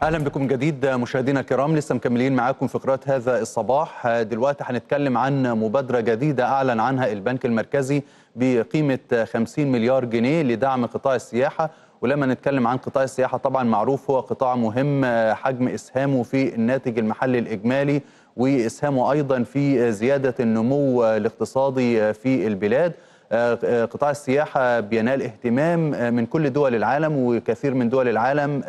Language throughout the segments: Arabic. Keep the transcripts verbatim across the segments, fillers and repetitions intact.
اهلا بكم من جديد مشاهدينا الكرام، لسه مكملين معاكم فقرات هذا الصباح. دلوقتي هنتكلم عن مبادره جديده اعلن عنها البنك المركزي بقيمه خمسين مليار جنيه لدعم قطاع السياحه. ولما نتكلم عن قطاع السياحه طبعا معروف هو قطاع مهم، حجم اسهامه في الناتج المحلي الاجمالي واسهامه ايضا في زياده النمو الاقتصادي في البلاد. قطاع السياحه بينال اهتمام من كل دول العالم، وكثير من دول العالم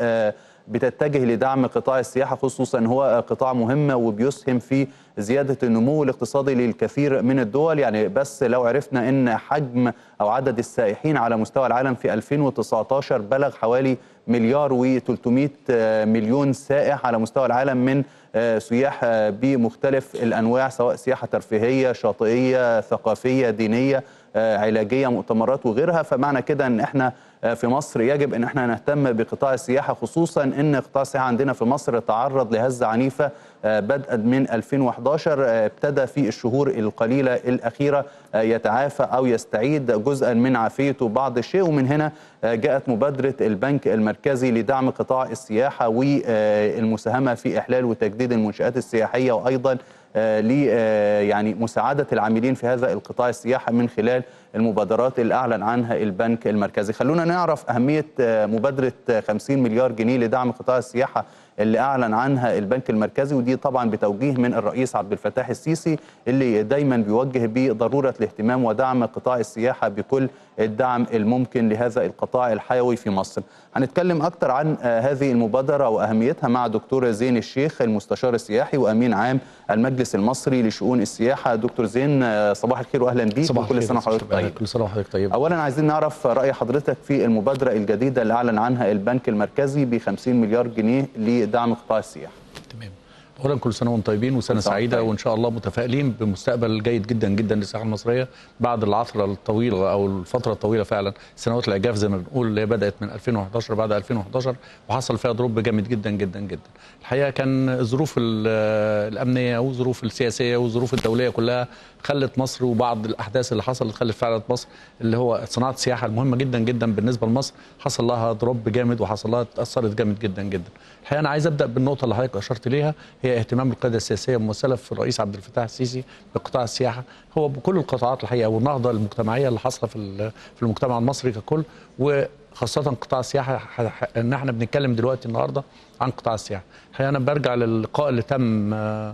بتتجه لدعم قطاع السياحة، خصوصا هو قطاع مهم وبيسهم في زيادة النمو الاقتصادي للكثير من الدول. يعني بس لو عرفنا ان حجم او عدد السائحين على مستوى العالم في ألفين وتسعة عشر بلغ حوالي مليار وثلاثمائة مليون سائح على مستوى العالم، من سياح بمختلف الانواع، سواء سياحة ترفيهية، شاطئية، ثقافية، دينية، علاجية، مؤتمرات وغيرها. فمعنى كده ان احنا في مصر يجب ان احنا نهتم بقطاع السياحه، خصوصا ان قطاع السياحه عندنا في مصر تعرض لهزه عنيفه بدءا من ألفين وأحد عشر. ابتدى في الشهور القليله الاخيره يتعافى او يستعيد جزءا من عافيته بعض الشيء، ومن هنا جاءت مبادره البنك المركزي لدعم قطاع السياحه والمساهمه في احلال وتجديد المنشآت السياحيه، وايضا ل يعني مساعده العاملين في هذا القطاع السياحه من خلال المبادرات اللي اعلن عنها البنك المركزي. خلونا نعرف اهميه مبادره خمسين مليار جنيه لدعم قطاع السياحه اللي اعلن عنها البنك المركزي، ودي طبعا بتوجيه من الرئيس عبد الفتاح السيسي اللي دايما بيوجه بضروره الاهتمام ودعم قطاع السياحه بكل الدعم الممكن لهذا القطاع الحيوي في مصر. هنتكلم اكثر عن هذه المبادره واهميتها مع دكتور زين الشيخ، المستشار السياحي وامين عام المجلس المصري لشؤون السياحه. دكتور زين، صباح الخير واهلا بيك، وكل سنه وحضرتك طيب. كل سنه وحضرتك طيب. اولا عايزين نعرف راي حضرتك في المبادره الجديده اللي اعلن عنها البنك المركزي ب خمسين مليار جنيه لدعم قطاع السياحه. تمام. اولا كل سنه وانتم طيبين وسنه سعيده، طيب. وان شاء الله متفائلين بمستقبل جيد جدا جدا للسياحه المصريه بعد العثره الطويله او الفتره الطويله فعلا، سنوات العجاف زي ما بنقول، اللي بدات من ألفين وأحد عشر بعد ألفين وأحد عشر وحصل فيها دروب جامد جدا جدا جدا. الحقيقه كان الظروف الامنيه والظروف السياسيه والظروف الدوليه كلها خلت مصر، وبعض الاحداث اللي حصلت خلت فعلا مصر اللي هو صناعه السياحه المهمه جدا جدا بالنسبه لمصر حصل لها دروب جامد، وحصل لها اتاثرت جامد جدا جدا. الحقيقه انا عايز ابدا بالنقطه اللي حضرتك اشرت ليها، هي اهتمام القياده السياسيه ممثله في الرئيس عبد الفتاح السيسي بقطاع السياحه، هو بكل القطاعات الحقيقه، والنهضه المجتمعيه اللي حاصله في في المجتمع المصري ككل، وخاصه قطاع السياحه. ان احنا بنتكلم دلوقتي النهارده عن قطاع السياحه. الحقيقه انا برجع للقاء اللي تم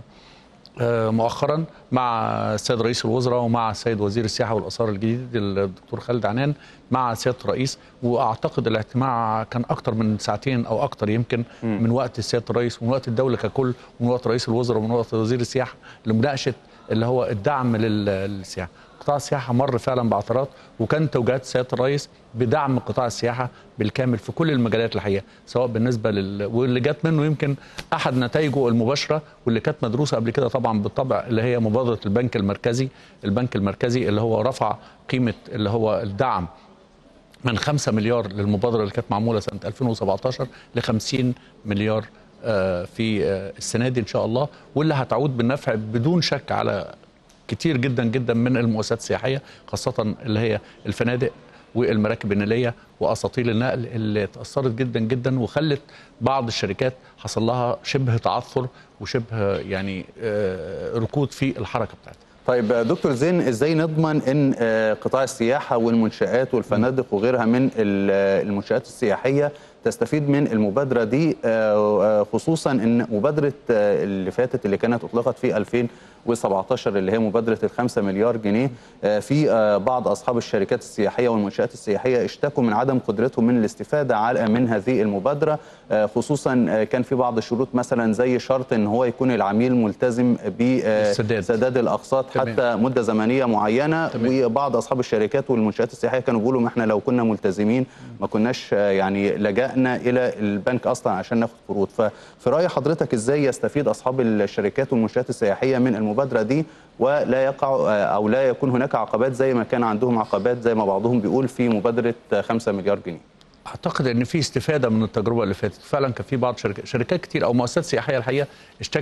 مؤخرا مع السيد رئيس الوزراء ومع السيد وزير السياحه والاثار الجديد الدكتور خالد عنان مع سياده الرئيس، واعتقد الاجتماع كان اكثر من ساعتين او اكثر يمكن من وقت سياده الرئيس ومن وقت الدوله ككل ومن وقت رئيس الوزراء ومن وقت وزير السياحه لمناقشه اللي هو الدعم للسياحه. قطاع السياحه مر فعلا بعثرات، وكان توجيهات سياده الرئيس بدعم قطاع السياحه بالكامل في كل المجالات الحقيقه، سواء بالنسبه لل واللي جت منه يمكن احد نتائجه المباشره واللي كانت مدروسه قبل كده طبعا بالطبع، اللي هي مبادره البنك المركزي. البنك المركزي اللي هو رفع قيمه اللي هو الدعم من خمسة مليار للمبادره اللي كانت معموله سنه ألفين وسبعة عشر ل خمسين مليار في السنه دي ان شاء الله، واللي هتعود بالنفع بدون شك على كتير جدا جدا من المؤسسات السياحيه، خاصه اللي هي الفنادق والمراكب النيليه واساطيل النقل اللي تاثرت جدا جدا، وخلت بعض الشركات حصل لها شبه تعثر وشبه يعني ركود في الحركه بتاعتها. طيب دكتور زين، ازاي نضمن ان قطاع السياحه والمنشآت والفنادق وغيرها من المنشآت السياحيه تستفيد من المبادره دي، خصوصا ان مبادره اللي فاتت اللي كانت اطلقت في ألفين وسبعة عشر اللي هي مبادره الخمسة مليار جنيه، في بعض اصحاب الشركات السياحيه والمنشآت السياحيه اشتكوا من عدم قدرتهم من الاستفاده من هذه المبادره، خصوصا كان في بعض الشروط مثلا زي شرط ان هو يكون العميل ملتزم بسداد الاقساط حتى مده زمنيه معينه. تمام. وبعض اصحاب الشركات والمنشآت السياحيه كانوا بيقولوا ما احنا لو كنا ملتزمين ما كناش يعني لجأنا الى البنك اصلا عشان ناخد قروض. ففي راي حضرتك ازاي يستفيد اصحاب الشركات والمنشآت السياحيه من المبادره دي ولا يقع او لا يكون هناك عقبات زي ما كان عندهم عقبات زي ما بعضهم بيقول في مبادره خمسة مليار جنيه؟ اعتقد ان في استفاده من التجربه اللي فاتت، فعلا كان في بعض شركات, شركات كتير او مؤسسات سياحيه الحقيقه اشتكت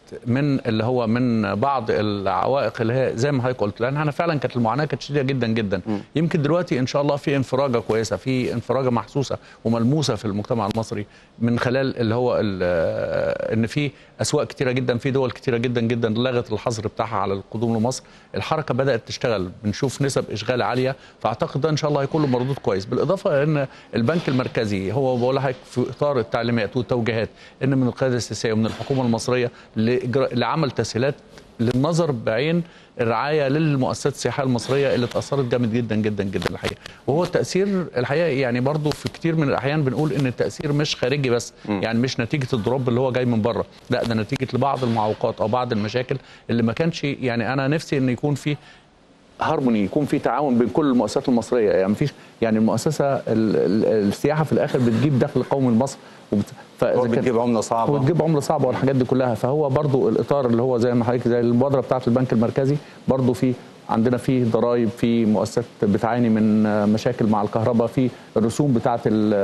من اللي هو من بعض العوائق اللي هي زي ما حضرتك قلت، لان احنا فعلا كانت المعاناه كانت شديده جدا جدا. م. يمكن دلوقتي ان شاء الله في انفراجه كويسه، في انفراجه محسوسه وملموسه في المجتمع المصري من خلال اللي هو ان في اسواق كتيره جدا، في دول كتيره جدا جدا لغت الحظر بتاعها على القدوم لمصر، الحركه بدات تشتغل، بنشوف نسب اشغال عاليه، فاعتقد ده ان شاء الله هيكون له مردود كويس. بالاضافه ان البنك المركزي هو بقول لحضرتك في اطار التعليمات والتوجيهات ان من القياده السياسيه ومن الحكومه المصريه لعمل تسهيلات للنظر بعين الرعايه للمؤسسات السياحيه المصريه اللي اتاثرت جامد جدا جدا جدا الحقيقه. وهو التاثير الحقيقه يعني برضو في كتير من الاحيان بنقول ان التاثير مش خارجي بس، م. يعني مش نتيجه الضرب اللي هو جاي من بره، لا ده نتيجه لبعض المعوقات او بعض المشاكل اللي ما كانش، يعني انا نفسي ان يكون في هارموني، يكون في تعاون بين كل المؤسسات المصريه، يعني مفيش يعني المؤسسه السياحه في الاخر بتجيب دخل قومي لمصر وبتجيب عمله صعبه وبتجيب عمله صعبه والحاجات دي كلها. فهو برضو الاطار اللي هو زي ما حضرتك زي المبادره بتاعه البنك المركزي، برضو في عندنا فيه ضرائب، في مؤسسات بتعاني من مشاكل مع الكهرباء، في الرسوم بتاعه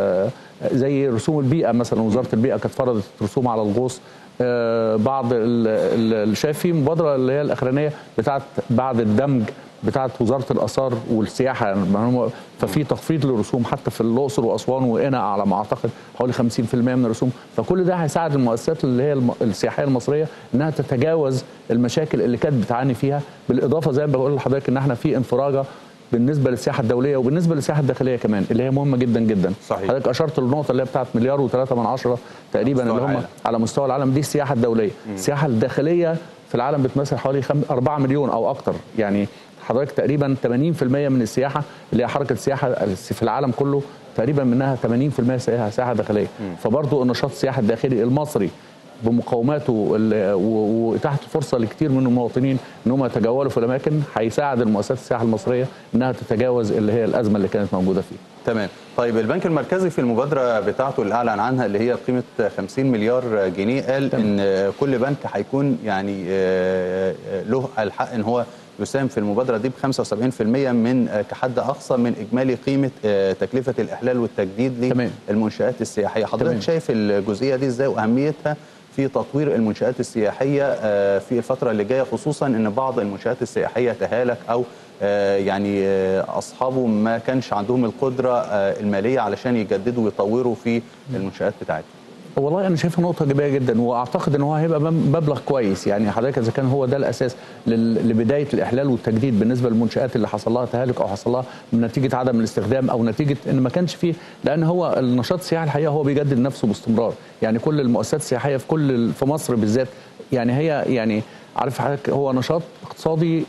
زي رسوم البيئه مثلا، وزاره البيئه كانت فرضت رسوم على الغوص. بعض اللي شايف في مبادره اللي هي الاخرانيه بتاعه بعد الدمج بتاعه وزاره الاثار والسياحه، ففي تخفيض للرسوم حتى في الاقصر واسوان وقنا على ما اعتقد حوالي خمسين في المية من الرسوم. فكل ده هيساعد المؤسسات اللي هي السياحيه المصريه انها تتجاوز المشاكل اللي كانت بتعاني فيها. بالاضافه زي ما بقول لحضرتك ان احنا في انفراجه بالنسبه للسياحه الدوليه وبالنسبه للسياحه الداخليه كمان اللي هي مهمه جدا جدا. صحيح. حضرتك اشرت للنقطه اللي هي بتاعت مليار وثلاثة من عشرة تقريبا اللي هم على مستوى العالم، دي السياحه الدوليه. م. السياحه الداخليه في العالم بتمثل حوالي أربعة مليون او اكتر، يعني حضرتك تقريبا ثمانين في المية من السياحه اللي هي حركه السياحه في العالم كله تقريبا منها ثمانين في المية سياحه داخليه. فبرضه النشاط السياحي الداخلي المصري بمقوماته واتاحه الفرصه لكثير من المواطنين ان هم يتجولوا في الاماكن هيساعد المؤسسات السياحه المصريه انها تتجاوز اللي هي الازمه اللي كانت موجوده فيها. تمام. طيب البنك المركزي في المبادره بتاعته اللي اعلن عنها اللي هي بقيمه خمسين مليار جنيه قال تمام. ان كل بنك هيكون يعني له الحق ان هو يساهم في المبادره دي ب خمسة وسبعين في المية من كحد اقصى من اجمالي قيمه تكلفه الاحلال والتجديد للمنشات السياحيه. حضرتك تمام. شايف الجزئيه دي ازاي واهميتها في تطوير المنشآت السياحيه في الفتره اللي جايه، خصوصا ان بعض المنشآت السياحيه تهالك او يعني اصحابه ما كانش عندهم القدره الماليه علشان يجددوا ويطوروا في المنشآت بتاعتهم؟ والله انا شايفها نقطه ايجابيه جدا، واعتقد ان هو هيبقى مبلغ كويس. يعني حضرتك اذا كان هو ده الاساس لبدايه الاحلال والتجديد بالنسبه للمنشات اللي حصل لها تهالك او حصل لها من نتيجه عدم الاستخدام او نتيجه ان ما كانش فيه، لان هو النشاط السياحي الحقيقه هو بيجدد نفسه باستمرار. يعني كل المؤسسات السياحيه في كل في مصر بالذات يعني هي يعني عارف حضرتك هو نشاط اقتصادي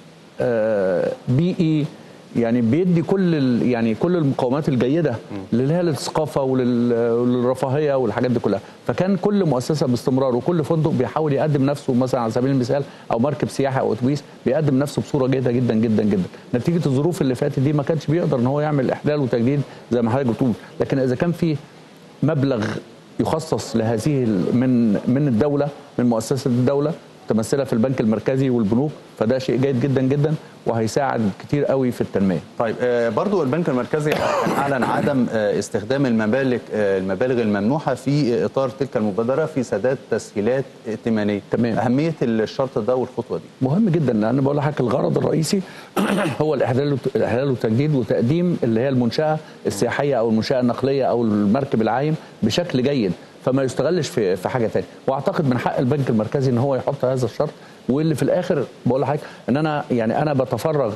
بيئي، يعني بيدي كل يعني كل المقومات الجيده اللي هي للثقافه وللرفاهيه والحاجات دي كلها. فكان كل مؤسسه باستمرار وكل فندق بيحاول يقدم نفسه، مثلا على سبيل المثال او مركب سياحي او اتوبيس بيقدم نفسه بصوره جيده جدا جدا جدا. نتيجه الظروف اللي فاتت دي ما كانش بيقدر ان هو يعمل احلال وتجديد زي ما حضرتك بتقول، لكن اذا كان في مبلغ يخصص لهذه من من الدوله من مؤسسه الدوله متمثله في البنك المركزي والبنوك، فده شيء جيد جدا جدا وهيساعد كتير قوي في التنميه. طيب برضو البنك المركزي كان اعلن عدم استخدام المبالغ المبالغ الممنوحه في اطار تلك المبادره في سداد تسهيلات ائتمانيه. تمام. اهميه الشرط ده والخطوه دي؟ مهم جدا، لان بقول لحضرتك الغرض الرئيسي هو الاحلال الاحلال والتجديد وتقديم اللي هي المنشاه السياحيه او المنشاه النقليه او المركب العايم بشكل جيد، فما يستغلش في في حاجه ثانيه. واعتقد من حق البنك المركزي ان هو يحط هذا الشرط، واللي في الاخر بقول لحضرتك ان انا يعني انا بتفرغ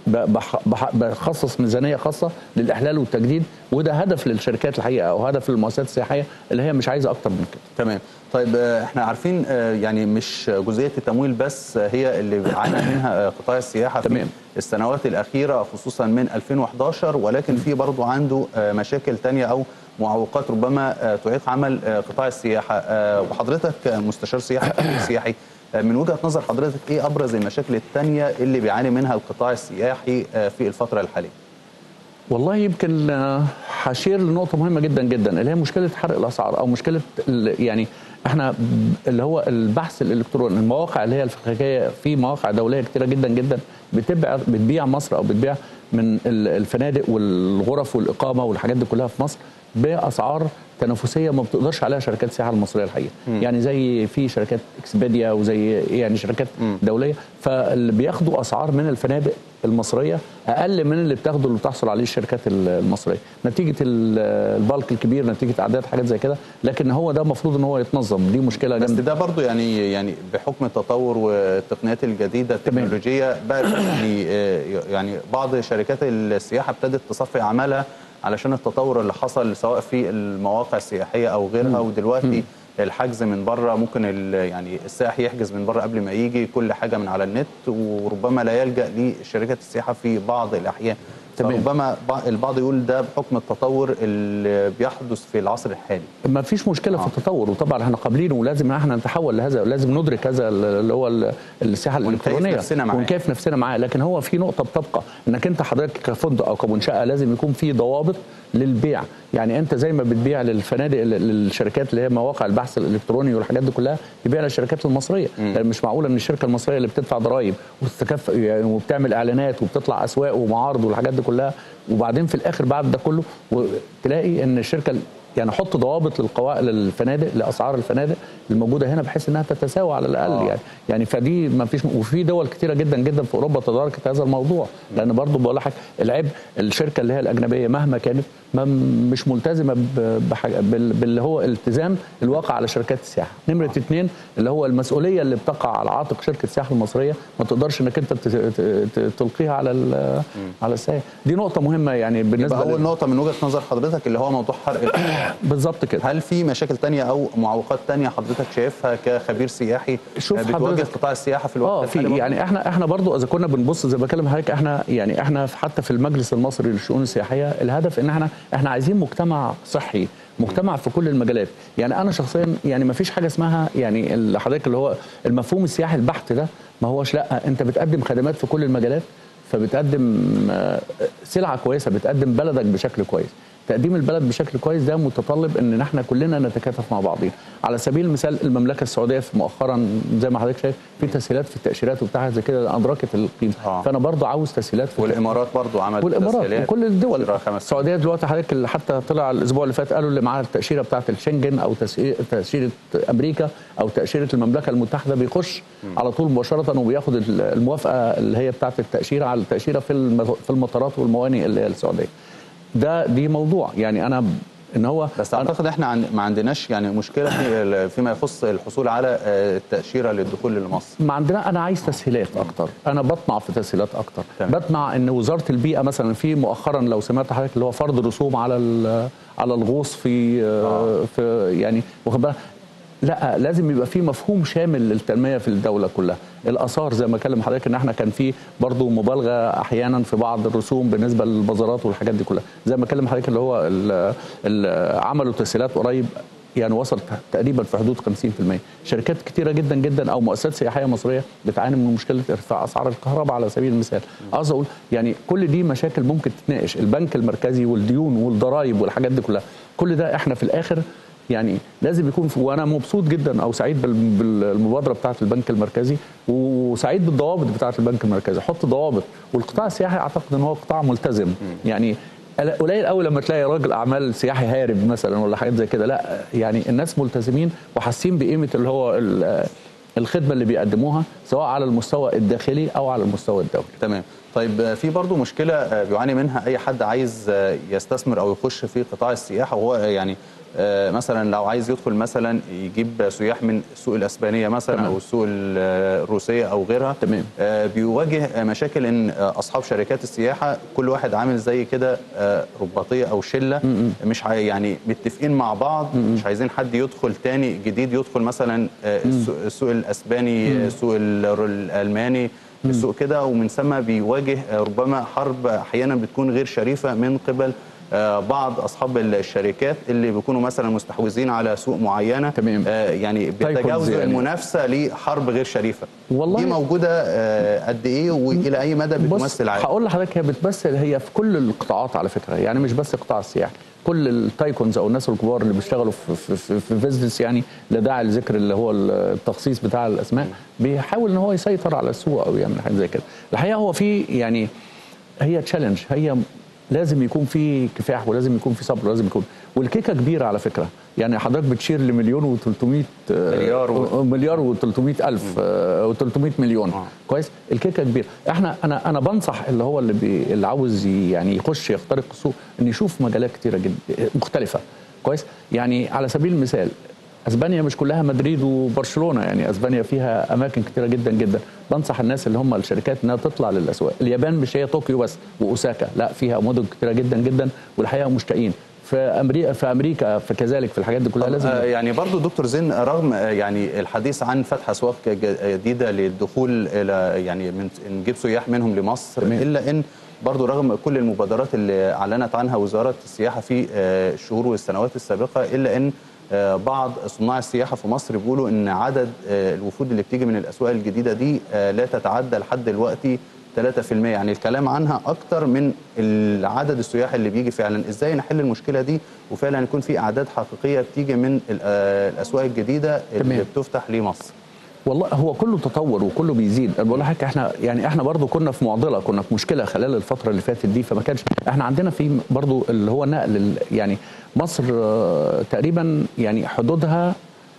بخصص ميزانيه خاصه للاحلال والتجديد، وده هدف للشركات الحقيقه او هدف للمؤسسات السياحيه اللي هي مش عايزه اكتر من كده. تمام. طيب احنا عارفين يعني مش جزئيه التمويل بس هي اللي عانى منها قطاع السياحه في تمام. السنوات الاخيره خصوصا من ألفين وأحد عشر، ولكن في برضه عنده مشاكل ثانيه او معوقات ربما تعيق عمل قطاع السياحه. وحضرتك مستشار سياحي سياحي من وجهه نظر حضرتك ايه ابرز المشاكل الثانيه اللي بيعاني منها القطاع السياحي في الفتره الحاليه؟ والله يمكن هشير لنقطه مهمه جدا جدا اللي هي مشكله حرق الاسعار او مشكله يعني احنا اللي هو البحث الالكتروني، المواقع اللي هي الفخاخيه في مواقع دوليه كثيره جدا جدا بتبيع بتبيع مصر او بتبيع من الفنادق والغرف والاقامه والحاجات دي كلها في مصر باسعار تنافسيه ما بتقدرش عليها شركات السياحه المصريه الحقيقه. م. يعني زي في شركات اكسبيديا وزي يعني شركات م. دوليه، فاللي بياخدوا اسعار من الفنادق المصريه اقل من اللي بتاخده اللي بتحصل عليه الشركات المصريه نتيجه البالك الكبير، نتيجه اعداد حاجات زي كده، لكن هو ده المفروض ان هو يتنظم. دي مشكله بس جامده. ده برضو يعني يعني بحكم التطور والتقنيات الجديده التكنولوجيه بقى يعني يعني بعض شركات السياحه ابتدت تصفي اعمالها علشان التطور اللي حصل سواء في المواقع السياحيه او غيرها. ودلوقتي الحجز من بره ممكن يعني السائح يحجز من بره قبل ما يجي كل حاجه من على النت، وربما لا يلجا لشركات السياحه في بعض الاحيان. ربما البعض يقول ده بحكم التطور اللي بيحدث في العصر الحالي. ما فيش مشكله آه. في التطور، وطبعا احنا قابلينه ولازم احنا نتحول لهذا، ولازم ندرك هذا اللي هو السياحه الالكترونيه ونكيف نفسنا معاه. لكن هو في نقطه بتبقى انك انت حضرتك كفندق او كمنشاه لازم يكون في ضوابط للبيع. يعني انت زي ما بتبيع للفنادق للشركات اللي هي مواقع البحث الالكتروني والحاجات دي كلها، تبيع للشركات المصريه. يعني مش معقوله ان الشركه المصريه اللي بتدفع ضرائب وتتكفل يعني وبتعمل اعلانات وبتطلع اسواق ومعارض والحاجات دي كلها، وبعدين في الاخر بعد ده كله وتلاقي ان الشركه يعني حط ضوابط للقواعد للفنادق لاسعار الفنادق الموجوده هنا بحيث انها تتساوى على الاقل. آه. يعني يعني فدي ما فيش. وفي دول كتيره جدا جدا في اوروبا تداركت هذا الموضوع، لان برضو بقول لك العيب الشركه اللي هي الاجنبيه مهما كانت ما مش ملتزمه باللي هو التزام الواقع على شركات السياحه. نمره آه. اثنين اللي هو المسؤوليه اللي بتقع على عاتق شركه السياحه المصريه ما تقدرش انك انت تلقيها على على السائح. دي نقطه مهمه يعني بالنسبه اول نقطه من وجهه نظر حضرتك اللي هو موضوع حرق بالظبط كده. هل في مشاكل تانية او معوقات تانية حضرتك شايفها كخبير سياحي بتواجه قطاع السياحه في الوقت اه في يعني احنا احنا برضو اذا كنا بنبص زي ما بكلم حضرتك، احنا يعني احنا حتى في المجلس المصري للشؤون السياحيه الهدف ان احنا احنا عايزين مجتمع صحي، مجتمع في كل المجالات. يعني انا شخصيا يعني ما فيش حاجه اسمها يعني اللي حضرتك اللي هو المفهوم السياحي البحت ده ما هوش، لا انت بتقدم خدمات في كل المجالات، فبتقدم سلعه كويسه، بتقدم بلدك بشكل كويس. تقديم البلد بشكل كويس ده متطلب ان احنا كلنا نتكاتف مع بعضين. على سبيل المثال المملكه السعوديه في مؤخرا زي ما حضرتك شايف في تسهيلات في التاشيرات وبتاعها زي كده ادركت القيمه. آه. فانا برضو عاوز تسهيلات في والامارات برضو عملت والامارات وكل الدول. السعوديه دلوقتي حضرتك اللي حتى طلع الاسبوع اللي فات قالوا اللي معاه التاشيره بتاعه الشنجن او تاشيره امريكا او تاشيره المملكه المتحده بيخش م. على طول مباشره وبياخد الموافقه اللي هي بتاعه التاشيره على التاشيره في في المطارات والموانئ اللي هي السعوديه. ده دي موضوع يعني انا ان هو بس اعتقد احنا عن ما عندناش يعني مشكله في فيما يخص الحصول على التاشيره للدخول لمصر. ما عندنا. انا عايز تسهيلات اكتر، انا بطمع في تسهيلات اكتر. تمام. بطمع ان وزاره البيئه مثلا في مؤخرا لو سمعت حضرتك اللي هو فرض رسوم على على الغوص في آه. في يعني واخد بالك، لا لازم يبقى في مفهوم شامل للتنميه في الدوله كلها. الاثار زي ما اكلم حضرتك ان احنا كان في برضه مبالغه احيانا في بعض الرسوم بالنسبه للبازارات والحاجات دي كلها. زي ما اكلم حضرتك اللي هو اللي عملوا تسهيلات قريب يعني وصل تقريبا في حدود خمسين في المية. شركات كتيره جدا جدا او مؤسسات سياحيه مصريه بتعاني من مشكله ارتفاع اسعار الكهرباء على سبيل المثال. عاوز اقول يعني كل دي مشاكل ممكن تتناقش، البنك المركزي والديون والضرائب والحاجات دي كلها، كل ده احنا في الاخر يعني لازم يكون. وانا مبسوط جدا او سعيد بالمبادره بتاعه البنك المركزي وسعيد بالضوابط بتاعه البنك المركزي. حط ضوابط، والقطاع السياحي اعتقد ان هو قطاع ملتزم. يعني قليل قوي لما تلاقي راجل اعمال سياحي هارب مثلا ولا حاجات زي كده، لا يعني الناس ملتزمين وحاسين بقيمه اللي هو الخدمه اللي بيقدموها سواء على المستوى الداخلي او على المستوى الدولي. تمام. طيب في برضو مشكله بيعاني منها اي حد عايز يستثمر او يخش في قطاع السياحه، وهو يعني مثلا لو عايز يدخل مثلا يجيب سياح من السوق الاسبانيه مثلا. تمام. او السوق الروسيه او غيرها. تمام. بيواجه مشاكل ان اصحاب شركات السياحه كل واحد عامل زي كده رباطيه او شله. م -م. مش يعني متفقين مع بعض. م -م. مش عايزين حد يدخل تاني جديد يدخل مثلا السوق الاسباني، السوق الالماني، السوق كده، ومن ثم بيواجه ربما حرب احيانا بتكون غير شريفه من قبل بعض اصحاب الشركات اللي بيكونوا مثلا مستحوذين على سوق معينه، تمام. يعني بيتجاوزوا يعني المنافسه لحرب غير شريفه. والله دي موجوده قد ايه والى اي مدى بتمثل عائد؟ هقول لحضرتك، هي بتمثل هي في كل القطاعات على فكره، يعني مش بس قطاع السياحه، كل التايكونز او الناس الكبار اللي بيشتغلوا في في في, في بيزنس، يعني لا داعي لذكر اللي هو التخصيص بتاع الاسماء، بيحاول ان هو يسيطر على السوق او يعمل حاجه زي كده. الحقيقه هو في يعني هي تشالنج، هي لازم يكون في كفاح ولازم يكون في صبر ولازم يكون، والكيكه كبيره على فكره، يعني حضرتك بتشير لمليون وثلاثمائة مليار و... مليار وثلاثمائة الف وثلاثمائة مليون. آه. كويس، الكيكه كبيره. احنا انا انا بنصح اللي هو اللي, بي اللي عاوز يعني يخش يخترق السوق ان يشوف مجالات كتيره جدا مختلفه. كويس، يعني على سبيل المثال اسبانيا مش كلها مدريد وبرشلونه، يعني اسبانيا فيها اماكن كتيره جدا جدا. بنصح الناس اللي هم الشركات انها تطلع للاسواق. اليابان مش هي طوكيو بس واوساكا، لا فيها مدن كتيره جدا جدا والحقيقه مشتاقين. في امريكا في امريكا فكذلك في الحاجات دي كلها لازم. يعني برضو دكتور زين، رغم يعني الحديث عن فتح اسواق جديده للدخول الى يعني من نجيب سياح منهم لمصر، تمام. الا ان برضو رغم كل المبادرات اللي اعلنت عنها وزاره السياحه في الشهور والسنوات السابقه، الا ان بعض صناع السياحه في مصر بيقولوا ان عدد الوفود اللي بتيجي من الاسواق الجديده دي لا تتعدى لحد دلوقتي ثلاثة في المئة، يعني الكلام عنها اكتر من العدد السياح اللي بيجي فعلا. ازاي نحل المشكله دي وفعلا يكون في اعداد حقيقيه بتيجي من الاسواق الجديده اللي تمام. بتفتح لمصر؟ والله هو كله تطور وكله بيزيد. انا بقول لحضرتك احنا يعني احنا برضو كنا في معضله، كنا في مشكله خلال الفتره اللي فاتت دي، فما كانش احنا عندنا في برضو اللي هو نقل، يعني مصر تقريبا يعني حدودها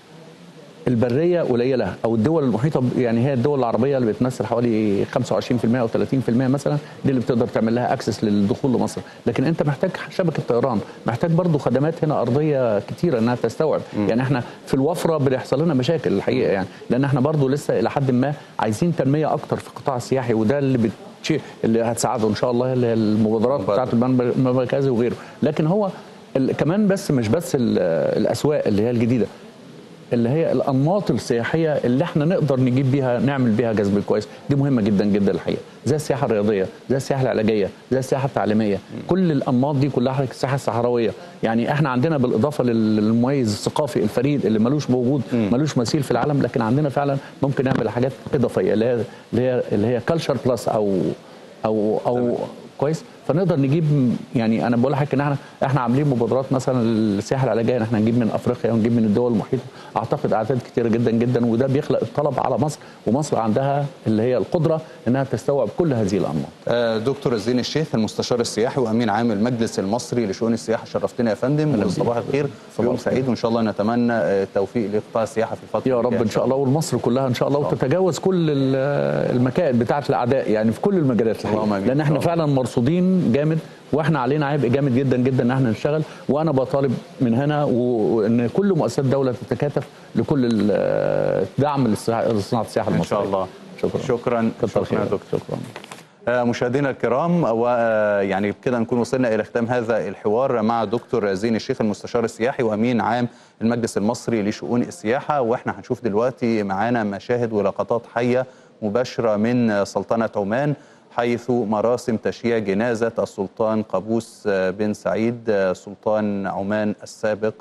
البريه قليله، او الدول المحيطه، يعني هي الدول العربيه اللي بتمثل حوالي خمسة وعشرين في المئة او ثلاثين في المئة مثلا، دي اللي بتقدر تعمل لها اكسس للدخول لمصر. لكن انت محتاج شبكه طيران، محتاج برضو خدمات هنا ارضيه كتيره انها تستوعب. م. يعني احنا في الوفره بيحصل لنا مشاكل الحقيقه، يعني لان احنا برضو لسه الى حد ما عايزين تنميه اكتر في القطاع السياحي، وده اللي بت اللي هتساعده ان شاء الله، اللي هي المبادرات بتاعه البنك المركزي وغيره. لكن هو كمان بس مش بس الاسواق اللي هي الجديده، اللي هي الانماط السياحيه اللي احنا نقدر نجيب بيها نعمل بيها جذب كويس، دي مهمه جدا جدا الحقيقه، زي السياحه الرياضيه، زي السياحه العلاجيه، زي السياحه التعليميه. م. كل الانماط دي كلها، السياحه الصحراويه، يعني احنا عندنا بالاضافه للمميز الثقافي الفريد اللي ملوش موجود ملوش مثيل في العالم، لكن عندنا فعلا ممكن نعمل حاجات اضافيه اللي هي اللي هي اللي هي كلتشر بلس او او او كويس. فنقدر نجيب، يعني انا بقول لحضرتك ان احنا احنا عاملين مبادرات مثلا للسياحه العلاجيه، ان احنا نجيب من افريقيا ونجيب من الدول المحيطه، اعتقد اعداد كتيره جدا جدا، وده بيخلق الطلب على مصر، ومصر عندها اللي هي القدره انها تستوعب كل هذه الانماط. دكتور زين الشيخ، المستشار السياحي وامين عام المجلس المصري لشؤون السياحه، شرفتنا يا فندم، وصباح الخير، يوم سعيد، وان شاء الله نتمنى التوفيق لقطاع السياحه في الفتره يا رب ان شاء الله، والمصر كلها ان شاء الله، وتتجاوز كل المكائد بتاعه الاعداء يعني في كل المجالات الحقيقه، لان احنا فعلا مرصودين جامد، واحنا علينا عبء جامد جدا جدا ان احنا نشتغل. وانا بطالب من هنا وان كل مؤسسات الدوله تتكاتف لكل الدعم لصناعه السياحه المصريه ان شاء الله. شكرا شكرا شكرا, شكرا دكتور. شكرا. مشاهدينا الكرام، ويعني بكده نكون وصلنا الى ختام هذا الحوار مع دكتور زين الشيخ، المستشار السياحي وامين عام المجلس المصري لشؤون السياحه. واحنا هنشوف دلوقتي معانا مشاهد ولقطات حيه مباشره من سلطنه عمان، حيث مراسم تشييع جنازة السلطان قابوس بن سعيد سلطان عمان السابق.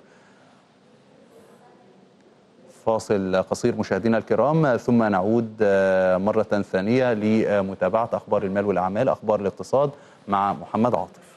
فاصل قصير مشاهدينا الكرام، ثم نعود مرة ثانية لمتابعة أخبار المال والأعمال، أخبار الاقتصاد مع محمد عاطف.